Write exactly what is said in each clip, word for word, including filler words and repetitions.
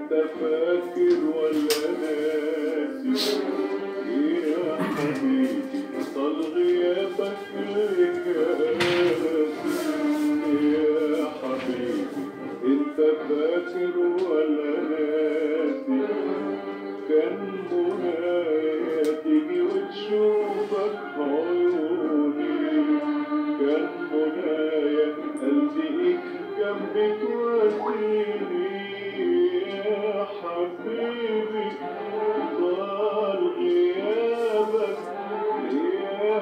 انت فاكر ولا ناسي يا حبيبي طال غيابك لكاسي يا حبيبي انت فاكر ولا ناسي كان منايا تيجي وتشوفك عيوني كان منايا التقيك جنبي تواسيني يا حبيبي طال غيابك يا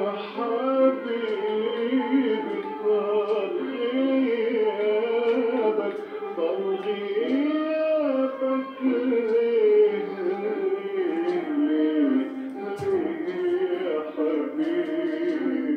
حبيبي طال غيابك طال غيابك ليه ليه ليه يا حبيبي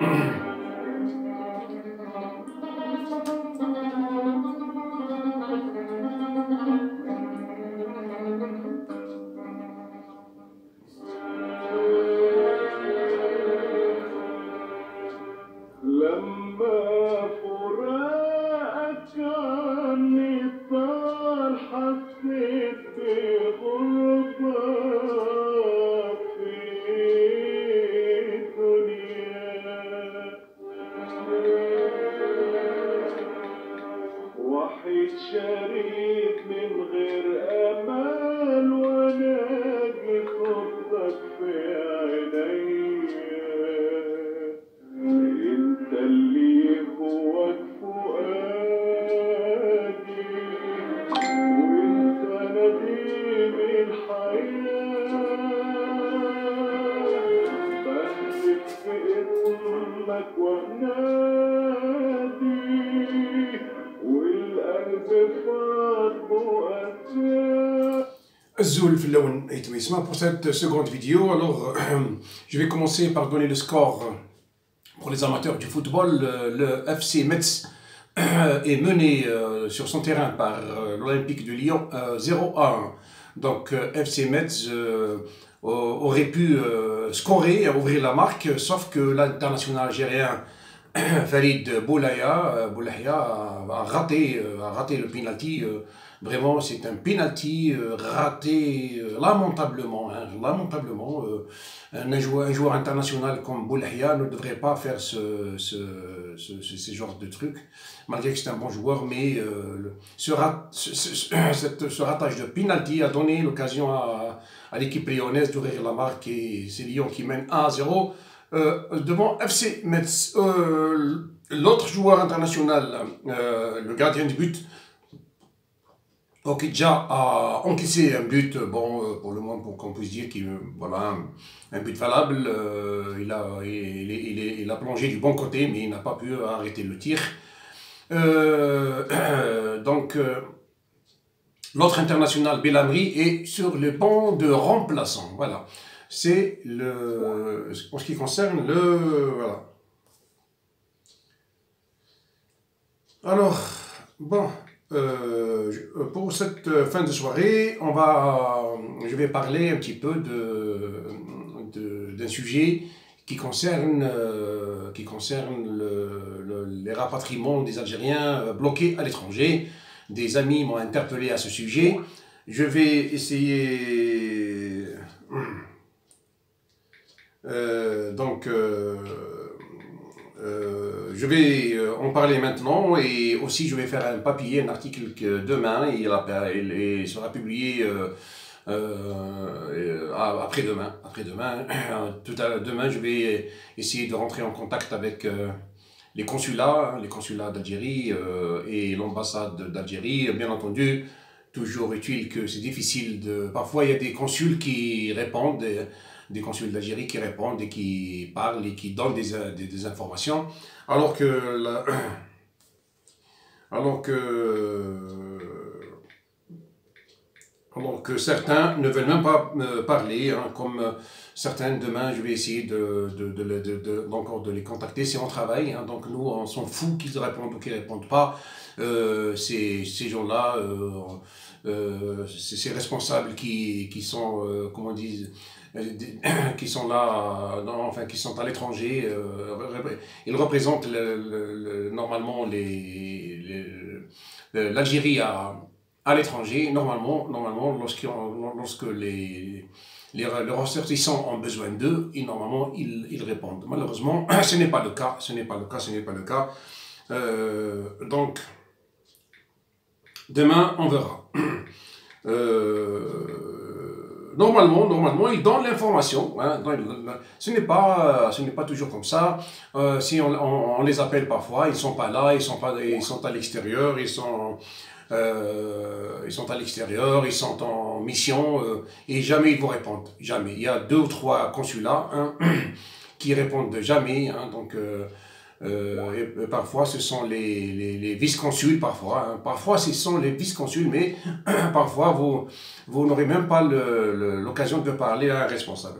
لما فراقك عني طال حسيت بغربة في الدنيا وحيد شريك من غير أمل وناجي صورتك في عينيا انت اللي جواك فؤادي وانت نديم الحياة بهتف في اسمك وانادي والقلب فاض بؤساء. Zoul Flown et Touisma pour cette seconde vidéo. Alors, je vais commencer par donner le score pour les amateurs du football. Le F C Metz est mené sur son terrain par l'Olympique de Lyon zéro à un. Donc, F C Metz aurait pu scorer, ouvrir la marque, sauf que l'international algérien Farid Boulaya, Boulaya a raté, a raté le penalty. Vraiment, c'est un penalty raté lamentablement. Hein, lamentablement. Un joueur, un joueur international comme Boulaya ne devrait pas faire ce, ce, ce, ce, ce genre de trucs, malgré que c'est un bon joueur. Mais euh, ce, rat, ce, ce, cette, ce ratage de penalty a donné l'occasion à, à l'équipe lyonnaise d'ouvrir la marque. Et c'est Lyon qui mène un à zéro. Euh, devant F C Metz, euh, l'autre joueur international, euh, le gardien du but, Okidja, a encaissé un but, bon, euh, pour le moment, pour qu'on puisse dire qu'il voilà, un, un but valable. Euh, il, a, il, il, il, il a plongé du bon côté, mais il n'a pas pu arrêter le tir. Euh, euh, donc, euh, l'autre international, Belhamri, est sur le banc de remplaçants. Voilà. C'est le, en ce qui concerne le, voilà. Alors, bon, euh, pour cette fin de soirée, on va, je vais parler un petit peu de, de, d'un sujet qui concerne, euh, qui concerne le, le, les rapatriements des Algériens bloqués à l'étranger. Des amis m'ont interpellé à ce sujet. Je vais essayer... Euh, donc, euh, euh, je vais en parler maintenant et aussi je vais faire un papier, un article que demain il, il, il sera publié euh, euh, après-demain. Après-demain, tout à l'heure, demain, je vais essayer de rentrer en contact avec euh, les consulats, les consulats d'Algérie euh, et l'ambassade d'Algérie. Bien entendu, toujours utile que c'est difficile de... Parfois, il y a des consuls qui répondent. Et, des consuls d'Algérie qui répondent et qui parlent et qui donnent des, des, des informations, alors que, la, alors que, alors que certains ne veulent même pas me parler, hein, comme certains demain je vais essayer de, de, de, de, de, de, encore de les contacter, c'est en travail, hein, donc nous on s'en fout qu'ils répondent ou qu'ils ne répondent pas, euh, ces, ces gens-là, euh, euh, ces responsables qui, qui sont, euh, comment on dit, qui sont là, non, enfin qui sont à l'étranger, euh, ils représentent le, le, le, normalement l'Algérie à, à l'étranger, normalement, normalement lorsque les, les, les ressortissants ont besoin d'eux, normalement, ils, ils répondent. Malheureusement, ce n'est pas le cas, ce n'est pas le cas, ce n'est pas le cas. Euh, donc, demain, on verra. Euh, normalement, normalement, ils donnent l'information. Hein, ce n'est pas, ce n'est pas toujours comme ça. Euh, si on, on, on les appelle parfois, ils sont pas là, ils sont pas, ils sont à l'extérieur, ils sont, euh, ils sont à l'extérieur, ils sont en mission euh, et jamais ils vous répondent. Jamais. Il y a deux ou trois consulats hein, qui répondent jamais. Hein, donc euh, Euh, et, et parfois ce sont les, les, les vice-consuls, parfois, hein. Parfois ce sont les vice-consuls, mais parfois vous, vous n'aurez même pas l'occasion de parler à un responsable.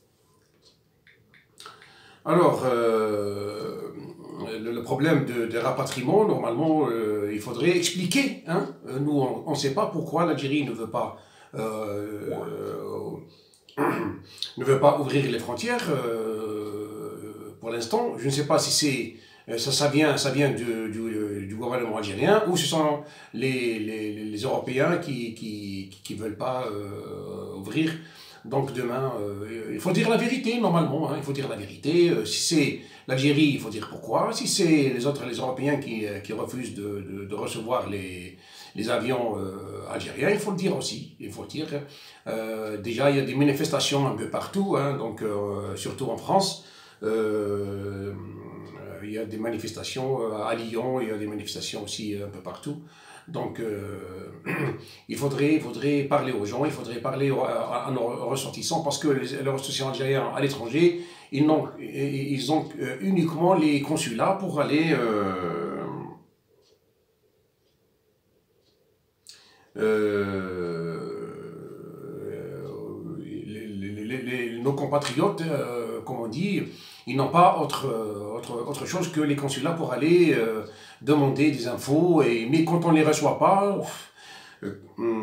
Alors, euh, le, le problème de, de rapatriement, normalement, euh, il faudrait expliquer. Hein. Nous, on ne sait pas pourquoi l'Algérie ne veut pas euh, euh, ne veut pas ouvrir les frontières. Euh, Pour l'instant, je ne sais pas si c'est ça, ça vient, ça vient du, du, du gouvernement algérien ou ce sont les, les, les Européens qui qui, qui veulent pas euh, ouvrir. Donc demain, euh, il faut dire la vérité normalement. Hein, il faut dire la vérité. Euh, si c'est l'Algérie, il faut dire pourquoi. Si c'est les autres, les Européens qui, qui refusent de, de, de recevoir les, les avions euh, algériens, il faut le dire aussi. Il faut le dire. Euh, déjà, il y a des manifestations un peu partout, hein, donc euh, surtout en France. Euh, il y a des manifestations à Lyon, il y a des manifestations aussi un peu partout. Donc, euh, il, faudrait, il faudrait parler aux gens, il faudrait parler à, à nos ressortissants, parce que les, les ressortissants algériens à l'étranger, ils ont, ils ont uniquement les consulats pour aller... Euh, euh, les, les, les, les, nos compatriotes, euh, comme on dit, ils n'ont pas autre, autre, autre chose que les consulats pour aller euh, demander des infos, et, mais quand on ne les reçoit pas, euh,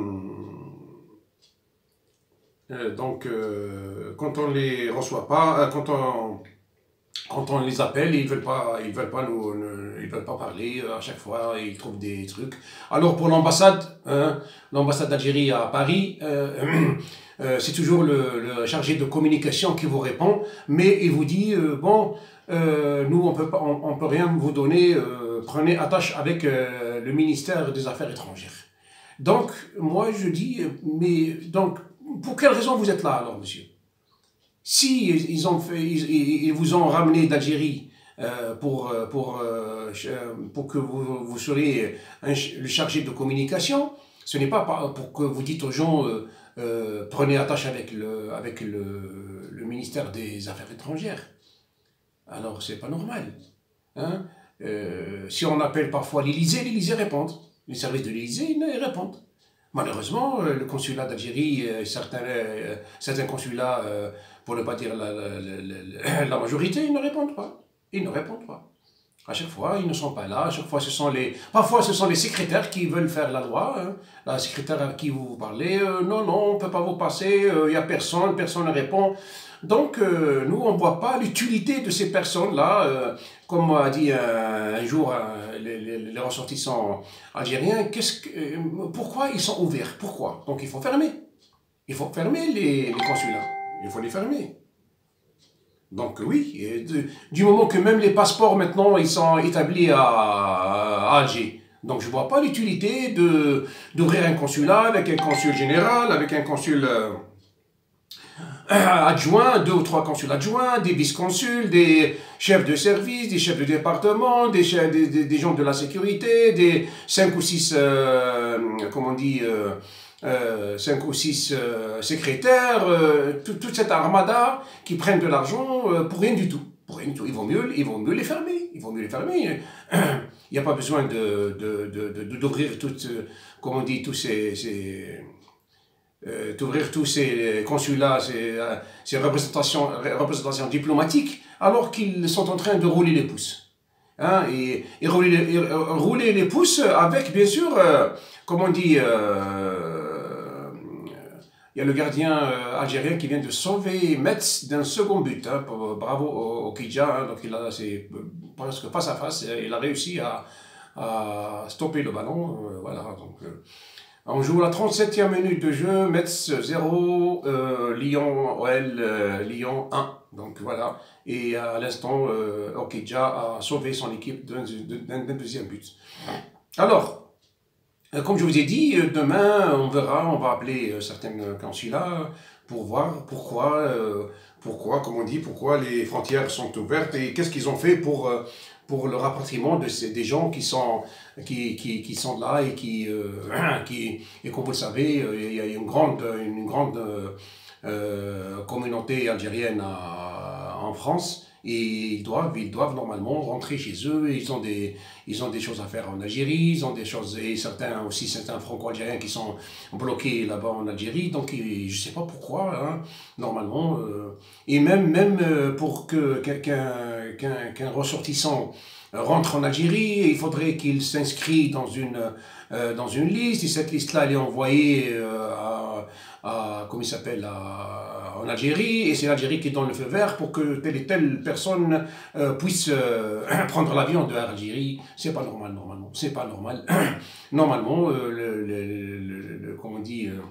euh, donc euh, quand on ne les reçoit pas, euh, quand, on, quand on les appelle, ils ne veulent pas, ils veulent pas, nous, ils veulent pas parler, à chaque fois ils trouvent des trucs. Alors pour l'ambassade, hein, l'ambassade d'Algérie à Paris, euh, Euh, c'est toujours le, le chargé de communication qui vous répond, mais il vous dit, euh, bon, euh, nous on peut pas, on, on peut rien vous donner, euh, prenez attache avec euh, le ministère des Affaires étrangères. Donc, moi je dis, mais donc, pour quelle raison vous êtes là alors, monsieur? Si ils, ont fait, ils, ils vous ont ramené d'Algérie euh, pour, pour, euh, pour que vous, vous soyez un, le chargé de communication, ce n'est pas pour que vous dites aux gens... Euh, Euh, prenez attache avec le, avec le, le ministère des Affaires étrangères. Alors, c'est pas normal. Hein? Euh, si on appelle parfois l'Élysée, l'Élysée répond. Les services de l'Élysée, ils répondent. Malheureusement, le consulat d'Algérie, certains, euh, certains consulats, euh, pour ne pas dire la, la, la, la majorité, ils ne répondent pas. Ils ne répondent pas. À chaque fois, ils ne sont pas là. À chaque fois, ce sont les... Parfois, ce sont les secrétaires qui veulent faire la loi. Hein. La secrétaire à qui vous parlez, euh, non, non, on ne peut pas vous passer, il euh, n'y a personne, personne ne répond. Donc, euh, nous, on ne voit pas l'utilité de ces personnes-là. Euh, comme a dit un, un jour un, les, les, les ressortissants algériens, qu'est-ce que, euh, pourquoi ils sont ouverts? Pourquoi? Donc, il faut fermer. Il faut fermer les, les consulats. Il faut les fermer. Donc oui, et de, du moment que même les passeports maintenant ils sont établis à, à Alger. Donc je ne vois pas l'utilité de d'ouvrir un consulat avec un consul général, avec un consul euh, adjoint, deux ou trois consuls adjoints, des vice-consuls, des chefs de service, des chefs de département, des, chefs, des, des, des gens de la sécurité, des cinq ou six, euh, comment on dit, euh, Euh, cinq ou six euh, secrétaires, euh, tout, toute cette armada qui prennent de l'argent euh, pour rien du tout. Pour rien du tout. Il vaut mieux, il vaut mieux les fermer. Il vaut mieux les fermer. Il n'y a pas besoin de, de, de, de, d'ouvrir toutes, comment on dit, tous ces, ces euh, d'ouvrir tous ces consulats, ces, ces représentations, représentations diplomatiques, alors qu'ils sont en train de rouler les pouces. Hein, et, et, rouler, et rouler les pouces avec, bien sûr, euh, comment on dit, euh, il y a le gardien euh, algérien qui vient de sauver Metz d'un second but. Hein, pour, bravo au, au Kidja. Hein, donc il a, c'est presque face à face. Il a réussi à, à stopper le ballon. Euh, voilà. Donc, euh, On joue la trente-septième minute de jeu, Metz zéro, euh, Lyon, O L, euh, Lyon un. Donc voilà. Et à l'instant, euh, Okidja a sauvé son équipe d'un deuxième but. Alors, euh, comme je vous ai dit, demain, on verra, on va appeler euh, certains consulats pour voir pourquoi, euh, pourquoi, comme on dit, pourquoi les frontières sont ouvertes et qu'est-ce qu'ils ont fait pour... Euh, pour le rapatriement de ces, des gens qui sont, qui, qui, qui sont là et qui, euh, qui, et comme vous le savez, il y a une grande, une grande euh, communauté algérienne à, en France et ils doivent, ils doivent normalement rentrer chez eux. Ils ont des, ils ont des choses à faire en Algérie, ils ont des choses, et certains aussi, certains franco-algériens qui sont bloqués là-bas en Algérie, donc je ne sais pas pourquoi, hein, normalement, euh, et même, même pour que qu'un qu'un qu'un ressortissant rentre en Algérie, il faudrait qu'il s'inscrit dans une, euh, dans une liste, et cette liste-là, elle est envoyée euh, à, à, comment il s'appelle, en Algérie, et c'est l'Algérie qui donne le feu vert pour que telle et telle personne euh, puisse euh, prendre l'avion de l'Algérie. C'est pas normal, normalement, c'est pas normal. Normalement, euh, le, le, le, le, comment on dit, euh,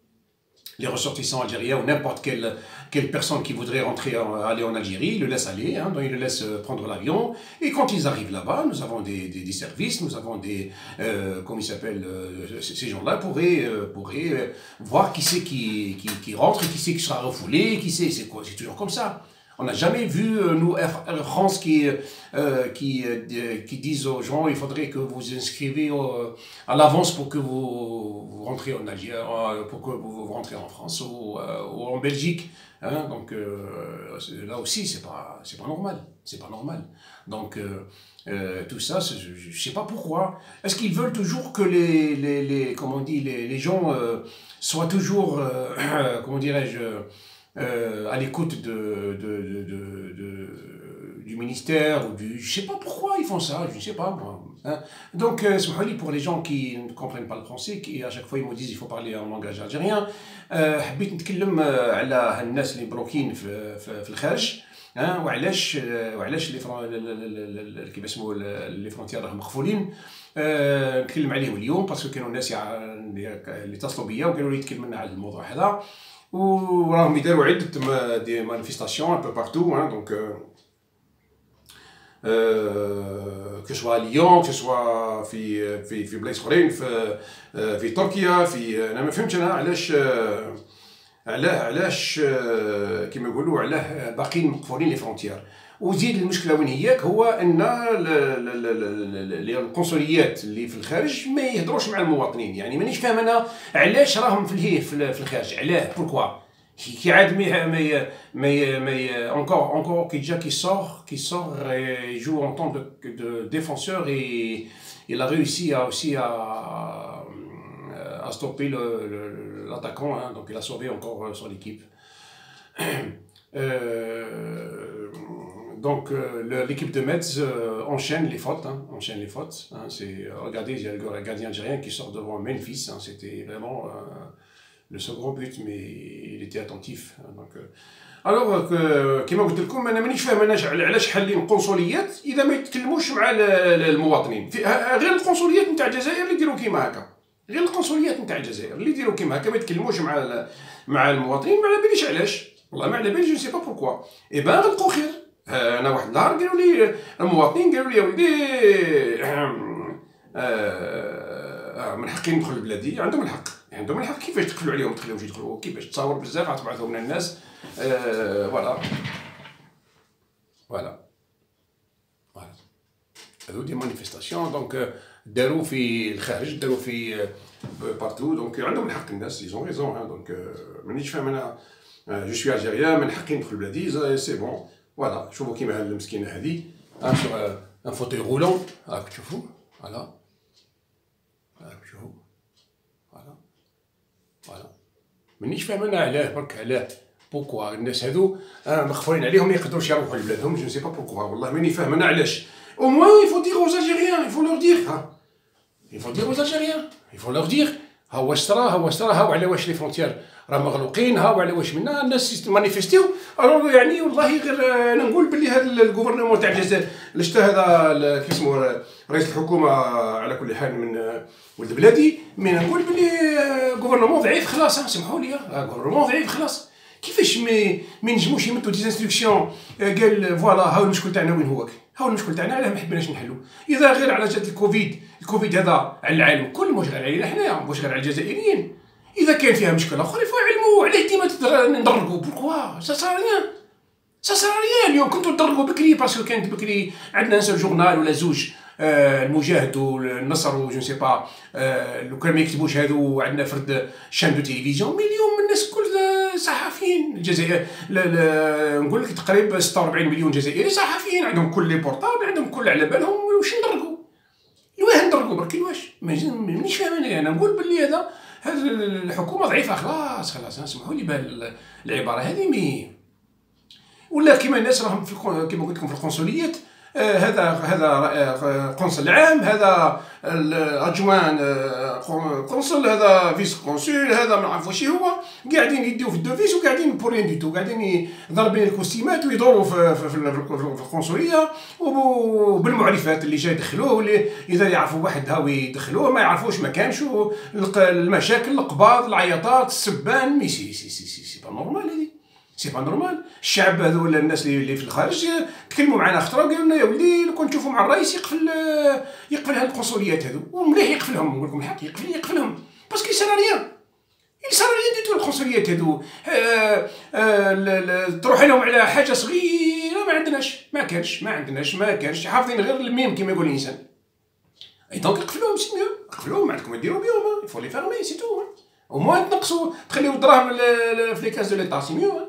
les ressortissants algériens ou n'importe quelle, quelle personne qui voudrait rentrer, en, aller en Algérie, ils le laissent aller, hein, donc ils le laissent prendre l'avion. Et quand ils arrivent là-bas, nous avons des, des, des services, nous avons des, euh, comment ils s'appellent, euh, ces gens-là pourraient, euh, pourraient euh, voir qui c'est qui, qui, qui rentre, qui c'est qui sera refoulé, qui c'est, c'est quoi, c'est toujours comme ça. On n'a jamais vu, euh, nous, Air France, qui, euh, qui, euh, qui disent aux gens il faudrait que vous inscrivez euh, à l'avance pour que vous, vous rentrez en Algérie, euh, pour que vous rentrez en France ou, euh, ou en Belgique. Hein, donc euh, là aussi, c'est pas, c'est pas normal. C'est pas normal. Donc euh, euh, tout ça, je ne sais pas pourquoi. Est-ce qu'ils veulent toujours que les, les, les, comment on dit, les, les gens euh, soient toujours, euh, comment dirais-je, Euh, à l'écoute de, de, de, de, de, du ministère ou du... Je ne sais pas pourquoi ils font ça, je ne sais pas moi. Hein. Donc, euh, pour les gens qui ne comprennent pas le français, qui à chaque fois ils me disent qu'il faut parler en langage algérien, حبيت نتكلم على هالناس اللي مبروكين في في الخارج وعلاش وعلاش اللي كيف اسموا لي فرونتيير راهم مقفولين. نتكلم عليهم اليوم باسكو كانوا ناس اللي اتصلوا بيا وقالوا لي تكلمنا على الموضوع هذا. وراهم يديروا عدة دي مانيفيستاسيون un peu partout, hein, donc euh, euh, que ce soit à Lyon, que ce soit في في في بلايص اخرين في في تركيا في انا ما فهمتش انا علاش علاه علاش كيما يقولوا علاه باقيين مقفولين لي فرونتيير. وزيد المشكله وين هياك هو ان القنصليات اللي في الخارج ما يهضروش مع المواطنين. يعني مانيش فاهم انا علاش راهم في الهيه في الخارج، علاه بوركوا كي عاد ما ما ما ما encore encore Okidja qui sort qui sort et joue en tant de, de défenseur et il a réussi à aussi à à stopper le l'attaquant, hein, donc il a sauvé encore son équipe. euh, Donc euh, l'équipe de Metz euh, enchaîne les fautes, hein, enchaîne les fautes. Hein, c'est, regardez, il y a le gardien algérien qui sort devant Memphis. Hein, c'était vraiment euh, le second but, mais il était attentif. Hein, donc, euh, alors كما قلت لكم انا مانيش فاهم انا علاش حالين القنصليات اذا ما يتكلموش مع المواطنين. غير القنصليات نتاع الجزائر اللي يديروا كيما هكا، غير القنصليات نتاع الجزائر اللي يديروا كيما هكا ما يتكلموش مع مع المواطنين. ما على باليش علاش، والله ما على باليش، جو سي با بوركوا. اي بان غلقوا خير. انا واحد النهار قالوا لي المواطنين، قالوا لي يا ولدي من حقي ندخل لبلادي. عندهم الحق، عندهم الحق. كيفاش تقفلوا عليهم تخليهمش يدخلوا؟ كيفاش تصاور بزاف غتبعثوا من الناس. فوالا فوالا فوالا هذو دي مانيفيستاسيون. دونك داروا في الخارج، داروا في بارتو. دونك عندهم الحق الناس، ils ont raison. دونك مانيش فاهم انا، جو سوي الجيريان من حقي ندخل لبلادي، سي بون. فوالا شوفوا كيما هاد المسكينه هادي سور ان فوتوي رولون، راك تشوفوا. فوالا راك تشوفوا. فوالا فوالا مانيش فاهم انا علاه برك، علاه بوكوا الناس هادو مخفورين عليهم ما يقدروش يروحوا لبلادهم. جو سي با بوكوا، والله ماني فاهم انا علاش. au moins il faut dire aux Algériens, il faut leur dire, hein. il faut dire aux Algériens, il faut leur dire ها هو اشترى ها هو اشترى ها هو على واش لي فرونتيير راه مغلوقين، ها هو على واش منا الناس مانيفيستيو. الوغ يعني والله غير انا نقول بلي هذا الجوفرنمون تاع الجزائر اللي شتا هذا كيف اسمه رئيس الحكومه على كل حال من ولد بلادي، مي نقول بلي جوفرنمون ضعيف خلاص. سمحوا لي جوفرنمون ضعيف خلاص. كيفاش مي ما نجموش يمدوا دي انستركسيون قال فوالا هاو المشكل تاعنا وين هو؟ هاو المشكل تاعنا علاه ما حبيناش نحلو؟ اذا غير على جات الكوفيد، الكوفيد هذا على العالم كل، مش غير علينا حنايا، مش غير على الجزائريين. اذا كان فيها مشكل اخر يفعلوا عليه ديما ندرقوا. بوركوا سا سا ريان سا سا ريان. اليوم كنتو تدرقوا بكري باسكو كانت بكري عندنا نسى جورنال ولا زوج، آه المجاهد والنصر وجو سي با، آه لو كان ما يكتبوش هذو عندنا فرد شان دو تيليفزيون. مي اليوم الناس كل صحفيين الجزائر، نقول لك تقريبا ستة وأربعين مليون جزائري صحفيين، عندهم كل لي بورطابل، عندهم كل على بالهم واش ندرقوا. الواه ندرقوا برك الواش مانيش فاهم انا. انا نقول باللي هذا هذه الحكومه ضعيفه خلاص خلاص. اسمحوا لي بالعباره هذه. مي ولا كيما الناس راهم في كيما قلت لكم في القنصليات، آه هذا هذا آه قنصل العام، هذا الادجوان آه قنصل، هذا فيس قنصل، هذا ما نعرف واش هو، قاعدين يديو في الدوفيس وقاعدين بور ريان دي تو، قاعدين ضاربين الكوستيمات ويدوروا في, في, في, في القنصليه وبالمعرفات اللي جاي يدخلوه، واللي اذا يعرفوا واحد هاو يدخلوه، ما يعرفوش ما كانش. المشاكل، القباض، العياطات، السبان. مي سي سي سي سي سي با نورمال هذه، سي با نورمال. الشعب هذول الناس اللي في الخارج تكلموا معنا خطره وقالوا لنا يا ولدي لو كنت تشوفوا مع الرئيس يقفل يقفل هاد القنصليات هذو، ومليح يقفلهم. نقول لكم الحق، يقفل يقفلهم باسكو سا ريان، سا ريان ديتو القنصليات هذو. آه آه تروح لهم على حاجه صغيره ما عندناش، ما كانش ما عندناش ما كانش حافظين غير الميم كيما يقول الانسان. اي دونك يقفلوهم سي ميو، يقفلوهم، ما عندكم ديروا بهم، يفو لي فيرمي سي تو. او موان تنقصوا تخليو الدراهم في لي كاس دو ليطا سي ميو.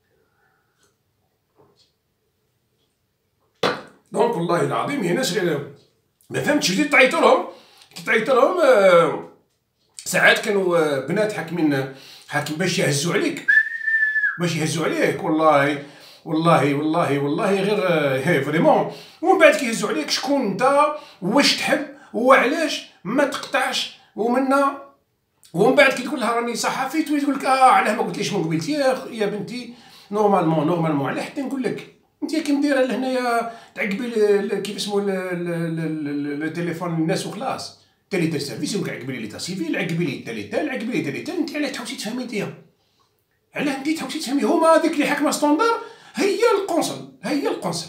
دونك والله العظيم يا ناس غير ما فهمتش. بديت تعيط لهم تعيط لهم آه ساعات كانوا آه بنات حاكمين حاكم باش يهزوا عليك باش يهزوا عليك. والله والله والله والله غير هي فريمون. ومن بعد كيهزوا عليك شكون انت واش تحب وعلاش ما تقطعش ومنا. ومن بعد كي تقول لها راني صحفي تقول لك اه علاه ما قلتليش من قبيلتي يا بنتي. نورمالمون نورمالمون علاه حتى نقول لك انت كي مديره لهنايا تعقبي كيف اسمو التليفون الناس وخلاص. تالي سيرفيس يقولك عقبي لي ليتا سيفيل، عقبي لي تالي تال، عقبي لي تالي تال. انت علاه تحوسي تفهمي انتيا؟ علاه انت تحوسي تفهمي؟ هما هذيك اللي حاكمه ستوندار هي القنصل، هي القنصل.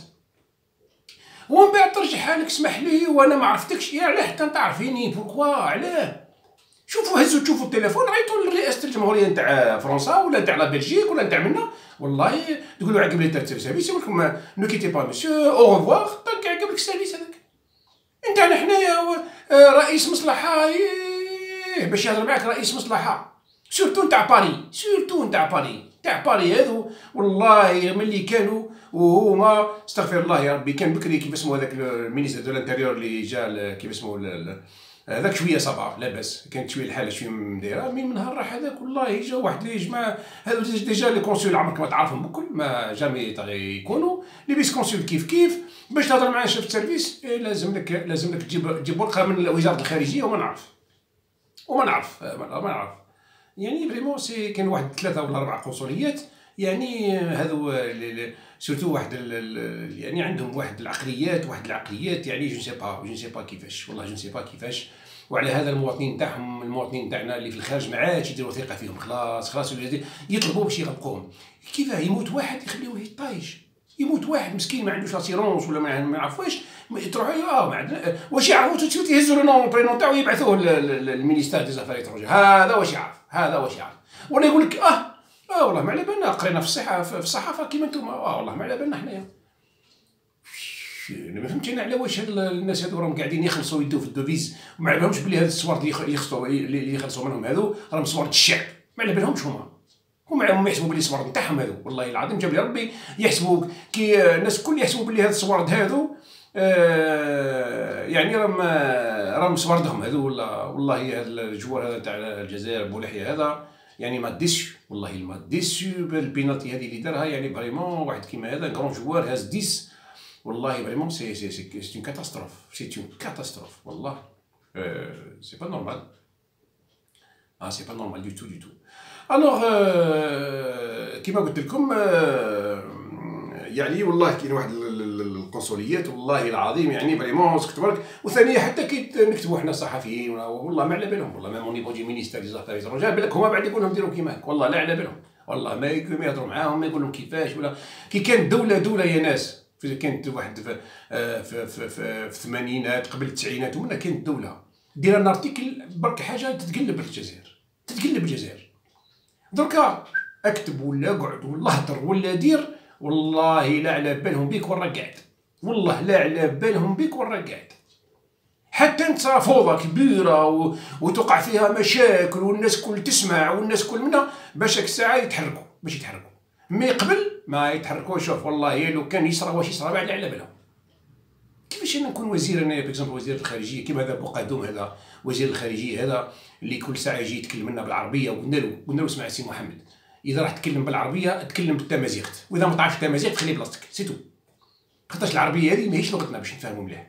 ومن بعد ترجعها لك اسمح لي وانا ما عرفتكش. يا علاه حتى تعرفيني بوركوا؟ علاه؟ شوفوا هزوا تشوفوا التليفون عيطوا لرئاسه الجمهوريه نتاع فرنسا ولا نتاع لا بلجيك ولا نتاع منا. والله تقولوا عقب لي تاع السيرفيس يقول لكم نو كيتي با مسيو او ريفوار. طاك عقب لك السيرفيس هذاك. انت انا حنايا رئيس مصلحه ايه باش يهضر معاك رئيس مصلحه، سورتو نتاع باري، سورتو نتاع باري تاع باري هذو. والله ملي كانوا وهما استغفر الله يا ربي. كان بكري كيف اسمه هذاك المينيستر دو لانتيريور اللي جا كيف اسمه هذاك شويه صبا لاباس، كانت شويه الحاله شويه مديره. من نهار راح هذاك والله جا واحد اللي جماعه هذو ديجا لي كونسول عمرك ما تعرفهم بكل، ما جامي يكونوا لي بيس كونسول كيف كيف. باش تهضر معاه شاف السيرفيس إيه لازم لك لازم لك تجيب تجيب ورقه من وزاره الخارجيه وما نعرف وما نعرف ما نعرف يعني فريمون سي. كان واحد ثلاثه ولا اربع قنصليات يعني هذو سورتو واحد يعني عندهم واحد العقليات واحد العقليات يعني جو سي با جو سي با كيفاش والله جو سي با كيفاش. وعلى هذا المواطنين تاعهم المواطنين تاعنا اللي في الخارج ما عادش يديروا ثقه فيهم خلاص خلاص يطلبوا باش يغلقوهم. كيفاه يموت واحد يخليوه يطايش؟ يموت واحد مسكين ما عندوش لاسيرونس ولا ما يعرفوش تروحوا اه ما عندنا واش يعرفوا تمشيو تهزوا له نون برينون تاعو يبعثوه للمينيستير دي زافير ايترونجير. هذا واش يعرف هذا واش يعرف. ولا يقول لك اه اه والله ما على بالنا قرينا في الصحه في الصحافه كيما نتوما اه والله ما على بالنا حنايا. انا ما فهمتش انا على واش هاد الناس هادو راهم قاعدين يخلصوا يدوا في الدوفيز وما على بالهمش بلي هاد الصوارد اللي يخلصوا اللي يخلصوا منهم هادو راهم صوارد الشعب. ما على بالهمش هما هما يحسبوا بلي الصوارد نتاعهم هادو. والله العظيم جاب لي ربي يحسبوا كي الناس الكل يحسبوا بلي هاد الصوارد هادو آه يعني راهم راهم صواردهم هادو. ولا والله هاد الجوار هذا تاع الجزائر بولحيه هذا يعني ما ديسيو والله ما ديسيو بالبينالتي هذه اللي دارها. يعني فريمون واحد كيما هذا كرون جوار هاز ديس والله فريمون سي سي سي سي اون كاتاستروف سي اون كاتاستروف والله. أه سي با نورمال اه سي با نورمال دو تو دو تو. الوغ كيما قلت لكم آه يعني والله كاين واحد القنصليات والله العظيم يعني فريمون سكت برك. وثانيه حتى كي نكتبوا حنا صحفيين والله ما على بالهم، والله ميم اونيفو دي مينيستير دي زافير ايترونجير بالك هما بعد يقول لهم ديروا كيما هاك، والله لا على بالهم، والله ما ما يهضروا معاهم، ما يقول لهم كيفاش ولا كي كانت دوله دوله يا ناس. كانت واحد في في في, في الثمانينات قبل التسعينات ومنها كانت دوله دير لنا ارتيكل برك حاجه تتقلب الجزائر، تتقلب الجزائر. دركا اكتب ولا اقعد ولا هضر ولا دير، والله لا على بالهم بيك ورا قاعد، والله لا على بالهم بيك ورا قاعد. حتى انت فوضى كبيره و... وتوقع فيها مشاكل والناس كل تسمع والناس كل منها باش هاك الساعه يتحركوا باش يتحركوا، مي قبل ما يتحركوا. شوف والله لو كان يصرى واش يصرى بعد على بالهم. كيفاش انا نكون وزير انايا بيكزومبل وزير الخارجيه كيما هذا بوقادوم هذا وزير الخارجيه هذا اللي كل ساعه يجي يتكلم لنا بالعربيه، وقلنا له قلنا له اسمع سي محمد اذا راح تتكلم بالعربيه تكلم بالتمازيغت، واذا ما تعرفش التمازيغت خلي بلاصتك سي تو. خاطرش العربيه هذه ماهيش لغتنا باش نفهموا مليح.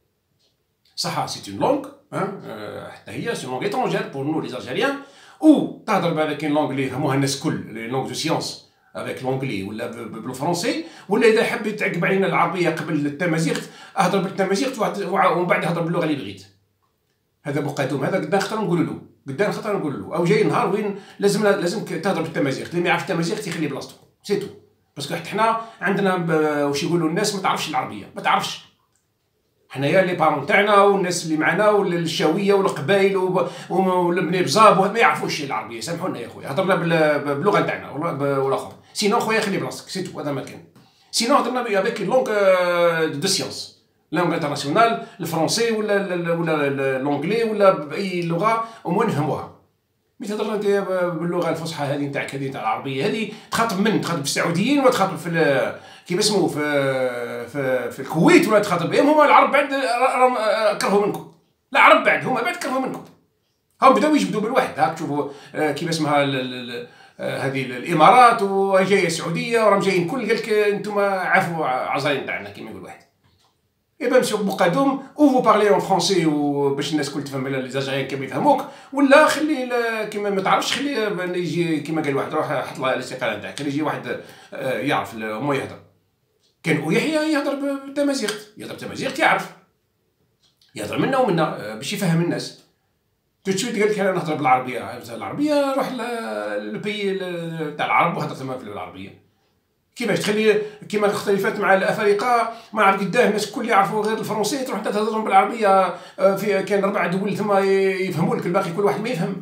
صح سي اون لونغ حتى هي سي لونغ ايترونجير بور نو لي زالجيريان، او تهضر بهذا كاين لونغ اللي يفهموها الناس الكل لي لونغ دو سيونس افيك لونغلي ولا بالفرنسي، ولا اذا حب يتعقب علينا العربيه قبل التمازيغت اهضر بالتمازيغت ومن بعد اهضر باللغه اللي بغيت. هذا بوقادوم هذا قدام خطر نقول له قدام خطر نقول له او جاي نهار وين لازم لازم تهضر بالتمازيغت، اللي ما يعرف التمازيغت يخلي بلاصتو سي تو. باسكو حتى حنا عندنا واش يقولوا الناس ما تعرفش العربيه، ما تعرفش. حنايا لي بارون تاعنا والناس اللي معنا والشاويه والقبائل والبني بزاب ما يعرفوش العربيه، سامحونا يا خويا هضرنا باللغه تاعنا والاخر. سينو خويا خلي بلاصتك سي تو، هذا ما كان. سينو هضرنا افيك لونغ دو سيونس، لونغ انترناسيونال، الفرنسي ولا ولا لونغلي ولا باي لغه ومن نفهموها. مي تهضر انت باللغه الفصحى هذه نتاعك هذه تاع العربيه هذه تخاطب من؟ تخاطب في السعوديين ولا تخاطب في كيف اسمه في في في الكويت ولا تخاطب بهم؟ هما العرب بعد كرهوا منكم، لا عرب بعد هما بعد كرهوا منكم. هم بداو يجبدوا بالواحد. هاك تشوفوا كيف اسمها هذه الامارات وجايه السعوديه وراهم جايين كل قال لك انتم عافوا عزاين تاعنا كيما يقول واحد. اي بان سور بوقادوم او فو بارلي اون فرونسي باش الناس الكل تفهم لي زالجيريان كيما يفهموك، ولا خلي كيما ما تعرفش خلي يجي كيما قال واحد روح حط له الاستقاله نتاعك، خلي يجي واحد يعرف هما يهضر. كان يحيى يهضر بالتمازيغت، يهضر بالتمازيغت يعرف يهضر منا ومنا باش يفهم الناس. تشوي قال لك انا نهضر بالعربيه، العربيه روح للبي تاع العرب وهضر تما بالعربيه. كيفاش تخلي كيما اختلفت مع الافارقه ما عرف قداه الناس الكل يعرفوا غير الفرنسي تروح انت تهضرهم بالعربيه. في كان اربع دول ثم يفهموا لك، الباقي كل واحد ما يفهم.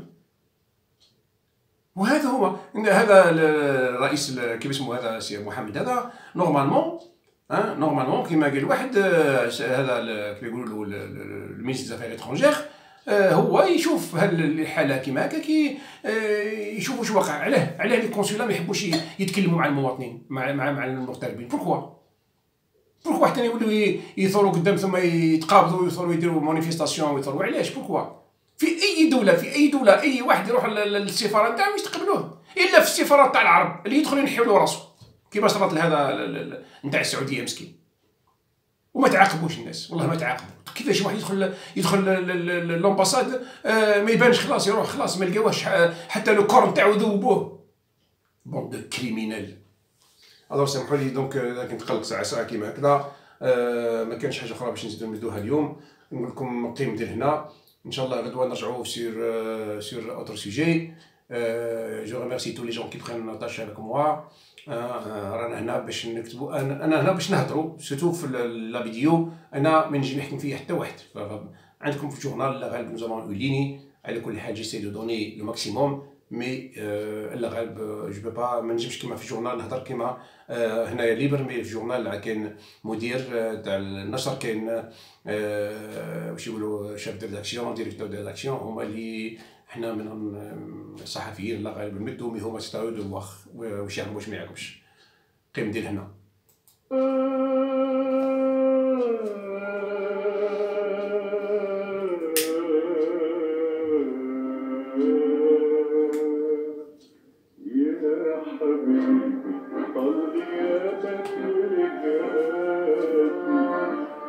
وهذا هو هذا الرئيس كيف اسمه هذا سي محمد هذا نورمالمون ها نورمالمون كيما قال واحد هذا كيف يقولوا له المينيستر زافير ايترونجير هو يشوف الحاله كيما هكا كي يشوف واش واقع. علاه علاه لي كونسولا ما يحبوش يتكلموا مع المواطنين مع مع مع المغتربين؟ بوركوا بوركوا حتى يولوا يثوروا قدام ثم يتقابضوا ويثوروا يديروا مانيفيستاسيون ويثوروا؟ علاش بوركوا؟ في اي دوله في اي دوله اي واحد يروح للسفاره نتاعو يستقبلوه، الا في السفارات تاع العرب اللي يدخل ينحيوا له راسه كيما صرات لهذا نتاع السعوديه مسكين. وما تعاقبوش الناس، والله ما تعاقبوا. كيفاش واحد يدخل يدخل لومباساد ما يبانش خلاص يروح خلاص ما لقاوهش حتى لو كور نتاعو ذوبوه. بون دو كريمينال. الوغ سامحوا لي دونك لكن تقلق ساعه ساعه كيما هكذا. ما كانش حاجه اخرى باش نزيدو نمدوها اليوم. نقول لكم نقيم ديال هنا ان شاء الله غدوه نرجعوا سير سير اوتر سوجي. جو ريميرسي تو لي جون كي برين نوتاج افيك موا. رانا هنا باش نكتبوا، انا هنا باش نهضروا سيرتو في لا فيديو. انا ما نجي نحكم فيه حتى واحد. عندكم في الجورنال لا غالب نوزالون اون ليني على كل حال جيسي دو دوني لو ماكسيموم، مي لا غالب جو بو با ما نجمش كيما في الجورنال نهضر كيما هنايا ليبر. مي في الجورنال كاين مدير تاع النشر، كاين واش يقولوا شاف دو ريداكسيون ديريكتور دو ريداكسيون، هما اللي حنا منهم الصحفيين لا غالب نمدو، مي هما ستاودو واخ واش يعملوا واش ما يعجبش. قيم ديال هنا. يا حبيبي طل يا بدر جاتي،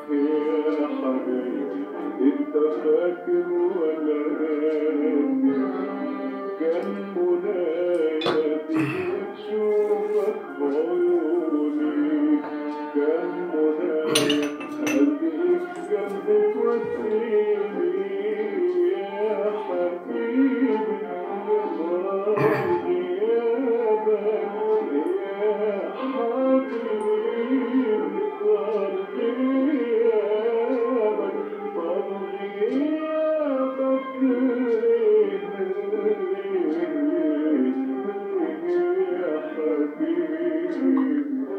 يا حبيبي انت فاكر ولا ناسي؟ كان منايا تيجي وتشوفك بعيوني، كان منايا ألقيك جنبي تواسيني يا حبيبي، صار غيابك يا حبيبي، صار غيابك صار غيابك يا حبيبي.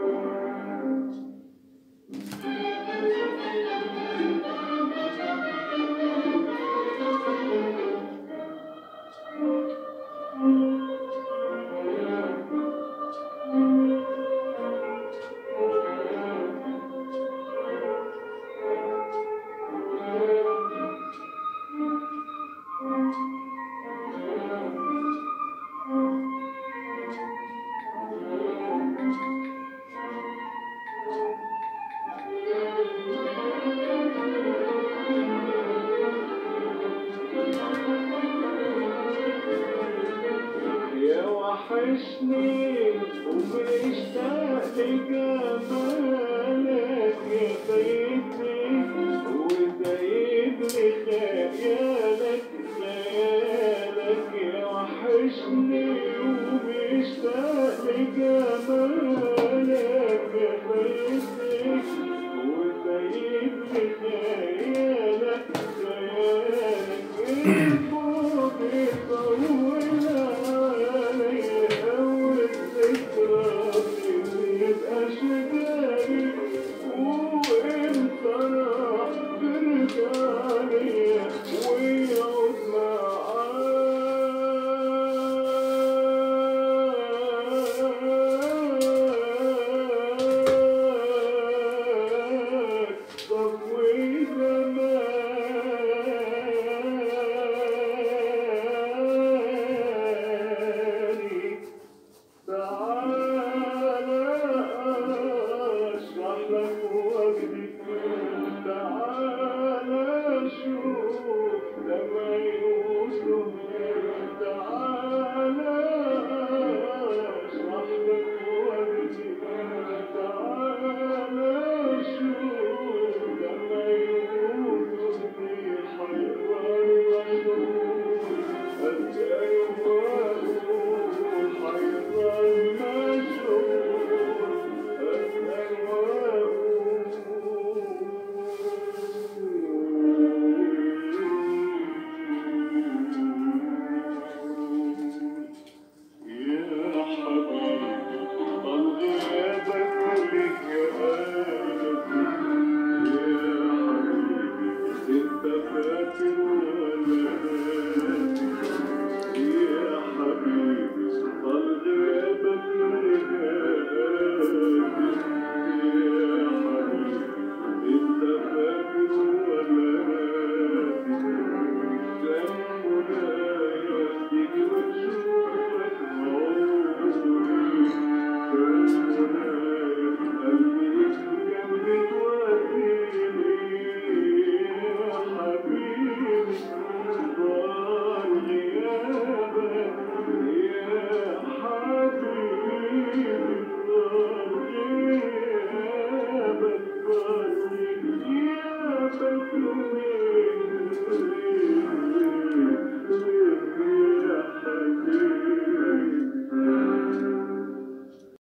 يا وحشني ومشتاق لجمالك يا بيتي، وزايد لي خيالك خيالك، يا وحشني ومشتاق لجمالك يا بيتي، وزايد لي خيالك خيالك، الفوق يطول أشجاري وانت راح ترجعلي ويعود معاك صفوي زماني. تعالى اشرح لك وجدي، تعالى شوف لما يوصل، تعالى اشرح لك وجدي، تعالى شوف لما يوصل، حيران مشغول ازاي واقول، حيران مشغول ازاي واقول. يا حبيبي طال غيابك لجهالك، يا حبيبي انت فاكر ولا ناسي، يا حبيبي طال غيابك لجهالك، يا حبيبي انت فاكر ولا ناسي، كان منايا تيجي وتشوفك بعيوني، كان منايا ألقيك جنبي تواسيني يا حبيبي، صار غيابك يا حبيبي، صار غيابك صار غيابك